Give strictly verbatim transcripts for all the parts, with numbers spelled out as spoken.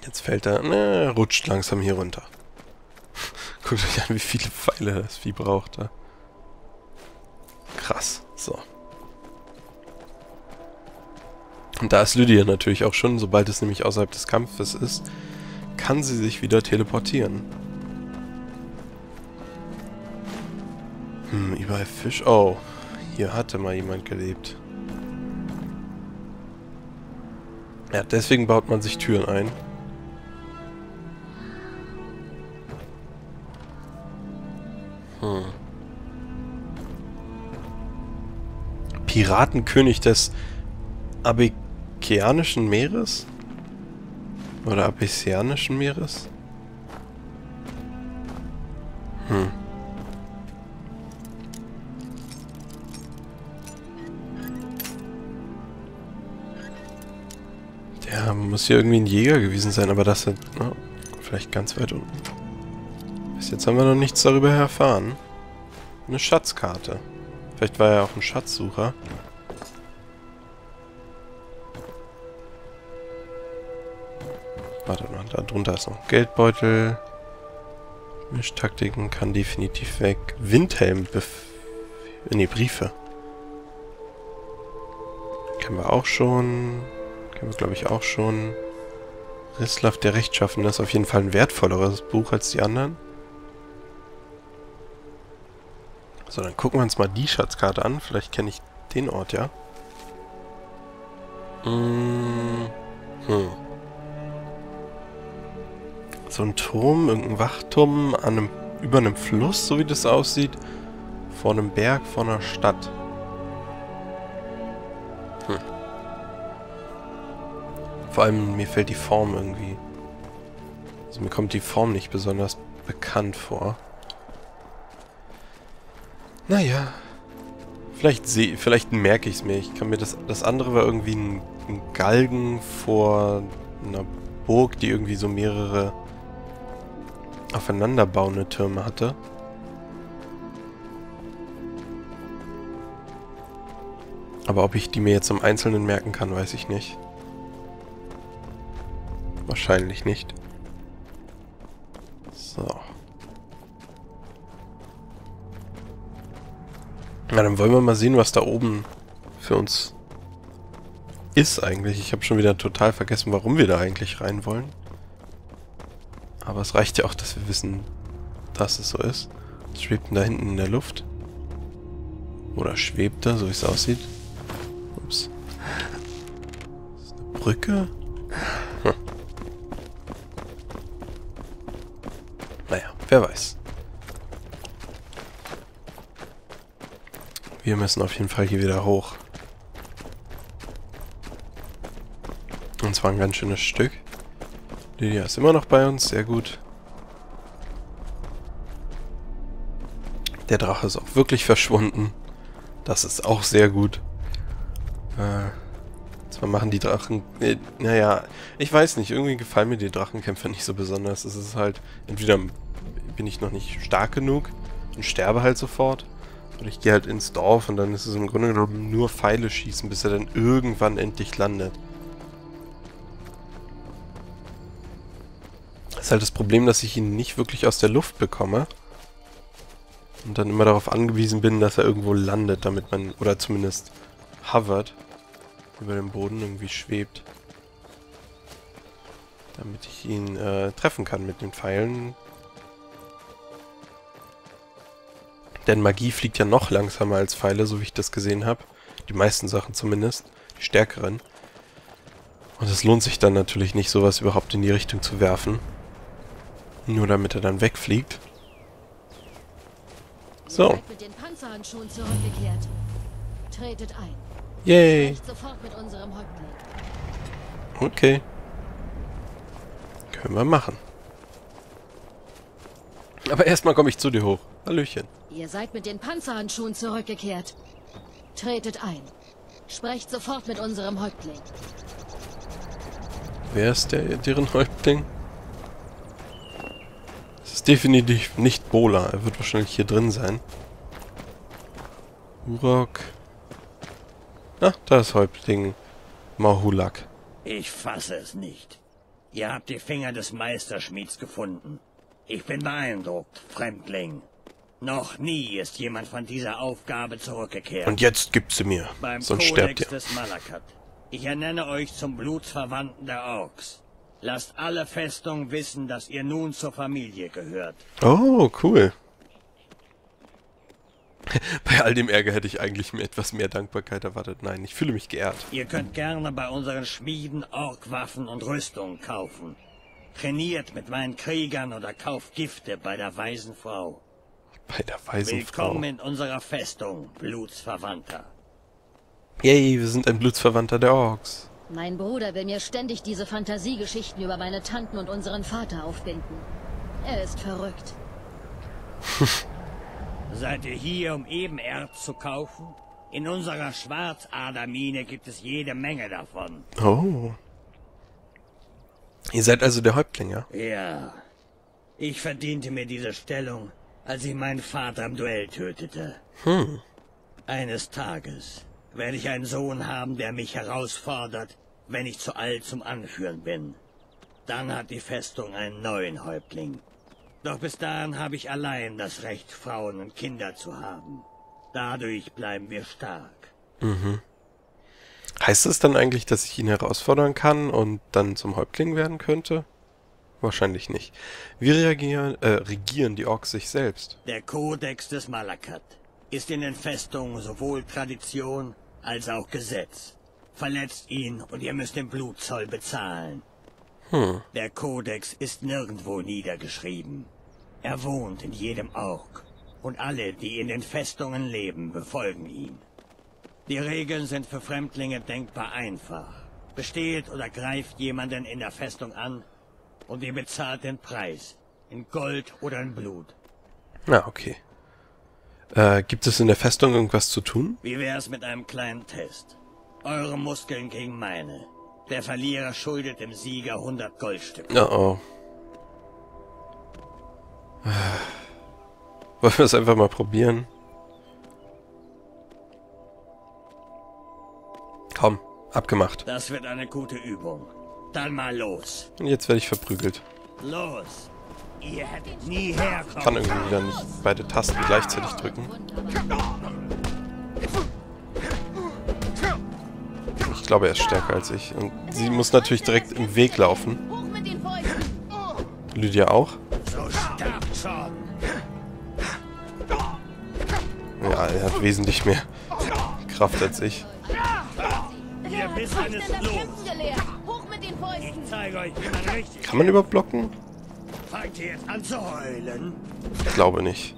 Jetzt fällt er, ne, rutscht langsam hier runter. Guckt euch an, wie viele Pfeile das Vieh braucht. Da. Krass. So. Und da ist Lydia natürlich auch schon, sobald es nämlich außerhalb des Kampfes ist, kann sie sich wieder teleportieren. Hm, überall Fisch. Oh, hier hatte mal jemand gelebt. Ja, deswegen baut man sich Türen ein. Hm. Piratenkönig des Abykeanischen Meeres? Oder Abyssianischen Meeres? Hm. Der muss hier irgendwie ein Jäger gewesen sein, aber das ist oh, vielleicht ganz weit unten. Bis jetzt haben wir noch nichts darüber erfahren. Eine Schatzkarte. Vielleicht war er auch ein Schatzsucher. Warte mal, da drunter ist noch ein Geldbeutel. Mischtaktiken kann definitiv weg. Windhelm. Bef nee, Briefe. Kennen wir auch schon. Kennen wir, glaube ich, auch schon. Rislav der Rechtschaffene ist auf jeden Fall ein wertvolleres Buch als die anderen. So, dann gucken wir uns mal die Schatzkarte an. Vielleicht kenne ich den Ort, ja. Hm. Hm. So ein Turm, irgendein Wachturm an einem, über einem Fluss, so wie das aussieht. Vor einem Berg, vor einer Stadt. Hm. Vor allem, mir fällt die Form irgendwie... Also mir kommt die Form nicht besonders bekannt vor. Naja. Vielleicht sehe, vielleicht merke ich es mir. Ich kann mir das... Das andere war irgendwie ein, ein Galgen vor einer Burg, die irgendwie so mehrere aufeinanderbauende Türme hatte. Aber ob ich die mir jetzt im Einzelnen merken kann, weiß ich nicht. Wahrscheinlich nicht. So. Na, dann wollen wir mal sehen, was da oben für uns ist eigentlich. Ich habe schon wieder total vergessen, warum wir da eigentlich rein wollen. Aber es reicht ja auch, dass wir wissen, dass es so ist. Was schwebt denn da hinten in der Luft? Oder schwebt da, so wie es aussieht? Ups. Ist das eine Brücke? Hm. Naja, wer weiß. Wir müssen auf jeden Fall hier wieder hoch. Und zwar ein ganz schönes Stück. Lydia ist immer noch bei uns, sehr gut. Der Drache ist auch wirklich verschwunden. Das ist auch sehr gut. Äh, zwar machen die Drachen... Äh, naja, ich weiß nicht, irgendwie gefallen mir die Drachenkämpfe nicht so besonders. Es ist halt, entweder bin ich noch nicht stark genug und sterbe halt sofort, oder ich gehe halt ins Dorf und dann ist es im Grunde genommen nur Pfeile schießen, bis er dann irgendwann endlich landet. Das ist halt das Problem, dass ich ihn nicht wirklich aus der Luft bekomme. Und dann immer darauf angewiesen bin, dass er irgendwo landet, damit man, oder zumindest hovert, über dem Boden irgendwie schwebt. Damit ich ihn äh, treffen kann mit den Pfeilen. Denn Magie fliegt ja noch langsamer als Pfeile, so wie ich das gesehen habe. Die meisten Sachen zumindest. Die stärkeren. Und es lohnt sich dann natürlich nicht, sowas überhaupt in die Richtung zu werfen. Nur damit er dann wegfliegt. So. Ihr seid mit den Panzerhandschuhen zurückgekehrt. Tretet ein. Yay. Sprecht sofort mit unserem Häuptling. Okay. Können wir machen. Aber erstmal komme ich zu dir hoch. Hallöchen. Ihr seid mit den Panzerhandschuhen zurückgekehrt. Tretet ein. Sprecht sofort mit unserem Häuptling. Wer ist der, deren Häuptling? Es ist definitiv nicht Bola. Er wird wahrscheinlich hier drin sein. Urok. Ah, da ist Häuptling Mahulak. Ich fasse es nicht. Ihr habt die Finger des Meisterschmieds gefunden. Ich bin beeindruckt, Fremdling. Noch nie ist jemand von dieser Aufgabe zurückgekehrt. Und jetzt gib sie mir, Beim sonst sterbt Kodex ihr. des Malakat. Ich ernenne euch zum Blutsverwandten der Orks. Lasst alle Festungen wissen, dass ihr nun zur Familie gehört. Oh, cool. Bei all dem Ärger hätte ich eigentlich mir etwas mehr Dankbarkeit erwartet. Nein, ich fühle mich geehrt. Ihr könnt gerne bei unseren Schmieden Orkwaffen und Rüstungen kaufen. Trainiert mit meinen Kriegern oder kauft Gifte bei der weisen Frau. Bei der weisen Frau. Willkommen in unserer Festung, Blutsverwandter. Yay, wir sind ein Blutsverwandter der Orks. Mein Bruder will mir ständig diese Fantasiegeschichten über meine Tanten und unseren Vater aufbinden. Er ist verrückt. Seid ihr hier, um Ebenerz zu kaufen? In unserer Schwarzadermine gibt es jede Menge davon. Oh. Ihr seid also der Häuptling, ja? Ja. Ich verdiente mir diese Stellung, als ich meinen Vater im Duell tötete. Hm. Eines Tages werde ich einen Sohn haben, der mich herausfordert, wenn ich zu alt zum Anführen bin. Dann hat die Festung einen neuen Häuptling. Doch bis dahin habe ich allein das Recht, Frauen und Kinder zu haben. Dadurch bleiben wir stark. Mhm. Heißt es dann eigentlich, dass ich ihn herausfordern kann und dann zum Häuptling werden könnte? Wahrscheinlich nicht. Wie reagieren, äh, regieren die Orks sich selbst? Der Kodex des Malakat ist in den Festungen sowohl Tradition als auch Gesetz. Verletzt ihn und ihr müsst den Blutzoll bezahlen. Hm. Der Kodex ist nirgendwo niedergeschrieben. Er wohnt in jedem Ork. Und alle, die in den Festungen leben, befolgen ihn. Die Regeln sind für Fremdlinge denkbar einfach. Besteht oder greift jemanden in der Festung an und ihr bezahlt den Preis. In Gold oder in Blut. Na, okay. Äh, gibt es in der Festung irgendwas zu tun? Wie wär's mit einem kleinen Test? Eure Muskeln gegen meine. Der Verlierer schuldet dem Sieger hundert Goldstücke. Oh oh. Wollen wir es einfach mal probieren? Komm, abgemacht. Das wird eine gute Übung. Dann mal los. Und jetzt werde ich verprügelt. Los. Ihr hättet nie herkommen. Ich kann irgendwie wieder nicht beide Tasten gleichzeitig drücken. Ich glaube, er ist stärker als ich. Und sie muss natürlich direkt im Weg laufen. Lydia auch. So sterbt schon. Ja, er hat wesentlich mehr Kraft als ich. Ihr Wissen ist los. Ich zeige euch, wie man richtig... Kann man überhaupt blocken? Fangt ihr jetzt an zu heulen? Ich glaube nicht.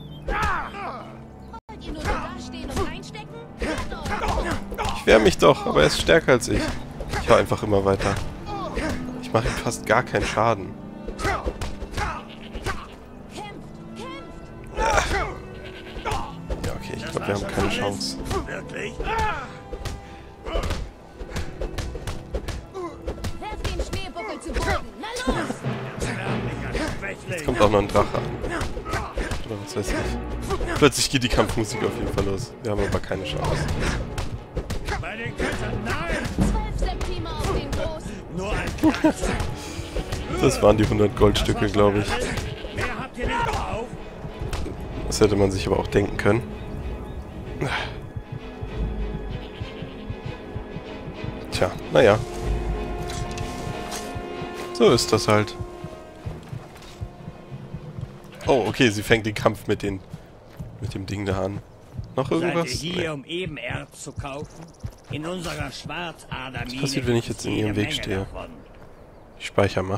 Ich wehre mich doch, aber er ist stärker als ich. Ich hau einfach immer weiter. Ich mache ihm fast gar keinen Schaden. Ja, okay, ich glaube, wir haben keine Chance. Wirklich? Werf den Schneebuckel zu Boden. Na los! Jetzt kommt auch noch ein Drache an. Oder was weiß ich. Plötzlich geht die Kampfmusik auf jeden Fall los. Wir haben aber keine Chance. Bei den Göttern, nein! Zwölf Septimer auf den Großen. Nur ein Kratzer. Das waren die hundert Goldstücke, glaube ich. Mehr habt ihr nicht drauf? Das hätte man sich aber auch denken können. Tja, naja. So ist das halt. Oh, okay, sie fängt den Kampf mit den mit dem Ding da an. Noch irgendwas? Seid ihr hier, Nee. um Ebenerz zu kaufen? In unserer Schwarzadermine. Was passiert, wenn ich jetzt in ihrem Weg stehe? Ich speichere mal.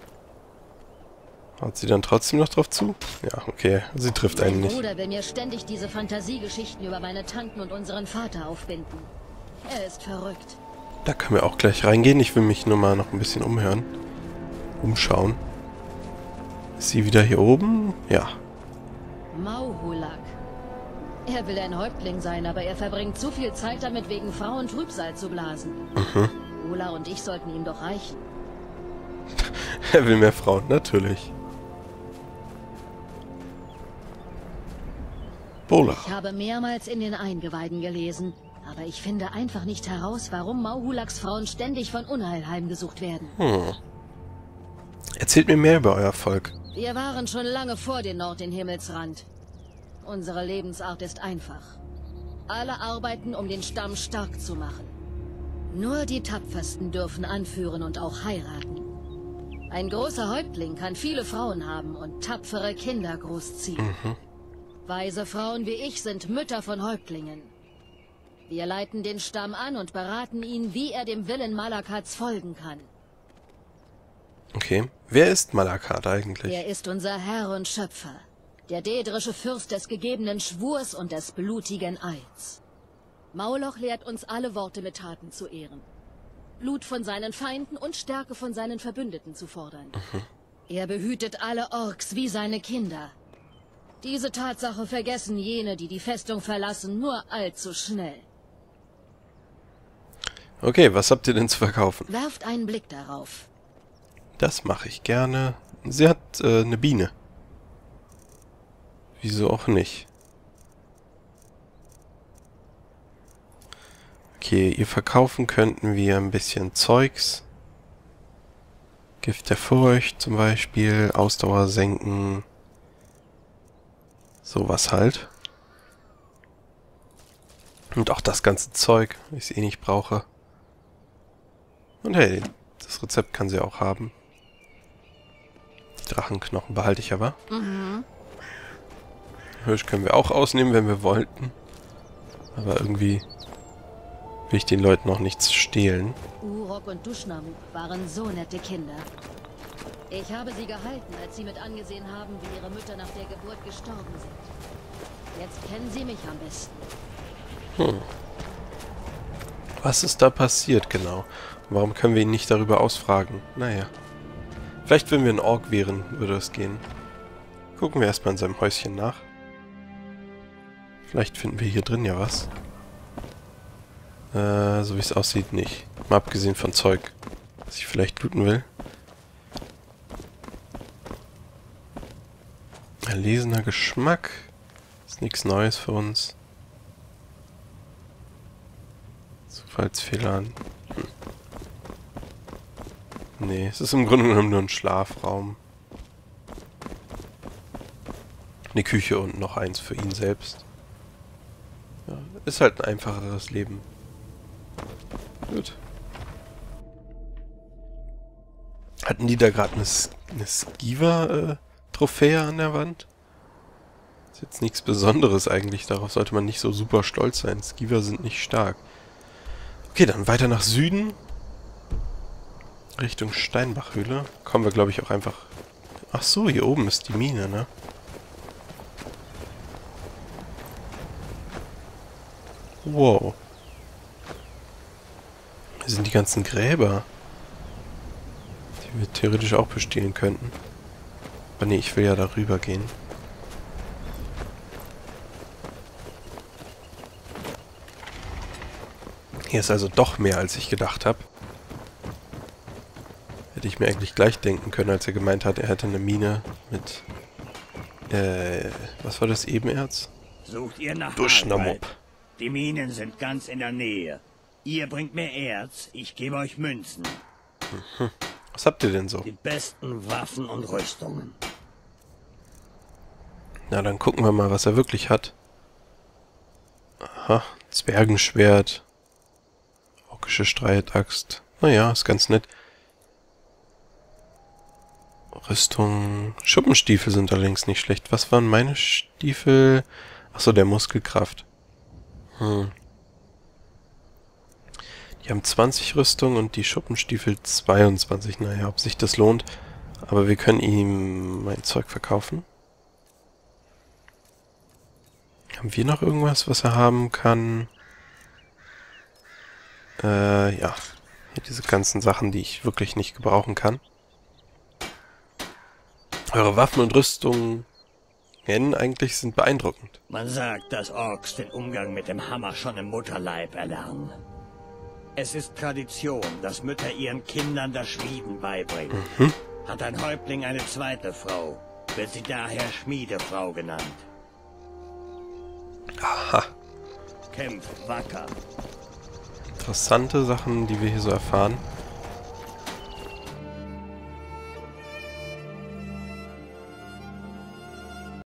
Haut sie dann trotzdem noch drauf zu? Ja, okay. Sie trifft einen Mein nicht. Bruder will mir ständig diese Fantasiegeschichten über meine Tanten und unseren Vater aufbinden. Er ist verrückt. Da können wir auch gleich reingehen. Ich will mich nur mal noch ein bisschen umhören. Umschauen. Ist sie wieder hier oben? Ja. Mauhulak. Er will ein Häuptling sein, aber er verbringt zu viel Zeit damit, wegen Frauen Trübsal zu blasen. Mhm. Ola und ich sollten ihm doch reichen. Er will mehr Frauen, natürlich. Bola. Ich habe mehrmals in den Eingeweiden gelesen, aber ich finde einfach nicht heraus, warum Mauhulaks Frauen ständig von Unheil heimgesucht werden. Hm. Erzählt mir mehr über euer Volk. Wir waren schon lange vor den Nord den Himmelsrand. Unsere Lebensart ist einfach. Alle arbeiten, um den Stamm stark zu machen. Nur die Tapfersten dürfen anführen und auch heiraten. Ein großer Häuptling kann viele Frauen haben und tapfere Kinder großziehen. Mhm. Weise Frauen wie ich sind Mütter von Häuptlingen. Wir leiten den Stamm an und beraten ihn, wie er dem Willen Malakats folgen kann. Okay. Wer ist Malakat eigentlich? Er ist unser Herr und Schöpfer. Der daedrische Fürst des gegebenen Schwurs und des blutigen Eids. Mauloch lehrt uns alle Worte mit Taten zu ehren. Blut von seinen Feinden und Stärke von seinen Verbündeten zu fordern. Mhm. Er behütet alle Orks wie seine Kinder. Diese Tatsache vergessen jene, die die Festung verlassen, nur allzu schnell. Okay, was habt ihr denn zu verkaufen? Werft einen Blick darauf. Das mache ich gerne. Sie hat äh, eine Biene. Wieso auch nicht? Okay, ihr verkaufen könnten wir ein bisschen Zeugs. Gift der Furcht zum Beispiel, Ausdauer senken. Sowas halt. Und auch das ganze Zeug, das ich eh nicht brauche. Und hey, das Rezept kann sie auch haben. Drachenknochen behalte ich aber. Mhm. Hirsch können wir auch ausnehmen, wenn wir wollten. Aber irgendwie will ich den Leuten auch nichts stehlen. Urok und Dushnamuk waren so nette Kinder. Ich habe sie gehalten, als sie mit angesehen haben, wie ihre Mütter nach der Geburt gestorben sind. Jetzt kennen sie mich am besten. Hm. Was ist da passiert genau? Warum können wir ihn nicht darüber ausfragen? Naja. Vielleicht, wenn wir ein Ork wären, würde es gehen. Gucken wir erstmal in seinem Häuschen nach. Vielleicht finden wir hier drin ja was. Äh, so wie es aussieht, nicht. Mal abgesehen von Zeug, das ich vielleicht looten will. Erlesener Geschmack. Ist nichts Neues für uns. Zufallsfehler. Hm. Nee, es ist im Grunde genommen nur ein Schlafraum. Eine Küche und noch eins für ihn selbst. Ja, ist halt ein einfacheres Leben. Gut. Hatten die da gerade eine, eine Skiver-Trophäe an der Wand? Ist jetzt nichts Besonderes eigentlich. Darauf sollte man nicht so super stolz sein. Skiver sind nicht stark. Okay, dann weiter nach Süden. Richtung Steinbachhöhle. Kommen wir, glaube ich, auch einfach... Ach so, hier oben ist die Mine, ne? Wow. Hier sind die ganzen Gräber, die wir theoretisch auch bestehlen könnten. Aber nee, ich will ja darüber gehen. Hier ist also doch mehr, als ich gedacht habe. Hätte ich mir eigentlich gleich denken können, als er gemeint hat, er hätte eine Mine mit... Äh, was war das? Ebenerz? Sucht ihr nach Dushnamuk. Die Minen sind ganz in der Nähe. Ihr bringt mir Erz, ich gebe euch Münzen. Mhm. Was habt ihr denn so? Die besten Waffen und Rüstungen. Na, dann gucken wir mal, was er wirklich hat. Aha, Zwergenschwert. Orkische Streitaxt. Naja, ist ganz nett. Rüstung. Schuppenstiefel sind allerdings nicht schlecht. Was waren meine Stiefel? Achso, der Muskelkraft. Hm. Die haben zwanzig Rüstung und die Schuppenstiefel zweiundzwanzig. Naja, ob sich das lohnt. Aber wir können ihm mein Zeug verkaufen. Haben wir noch irgendwas, was er haben kann? Äh, ja. Hier diese ganzen Sachen, die ich wirklich nicht gebrauchen kann. Eure Waffen und Rüstungen eigentlich sind beeindruckend. Man sagt, dass Orks den Umgang mit dem Hammer schon im Mutterleib erlernen. Es ist Tradition, dass Mütter ihren Kindern das Schmieden beibringen. Mhm. Hat ein Häuptling eine zweite Frau, wird sie daher Schmiedefrau genannt. Aha. Kämpft wacker. Interessante Sachen, die wir hier so erfahren.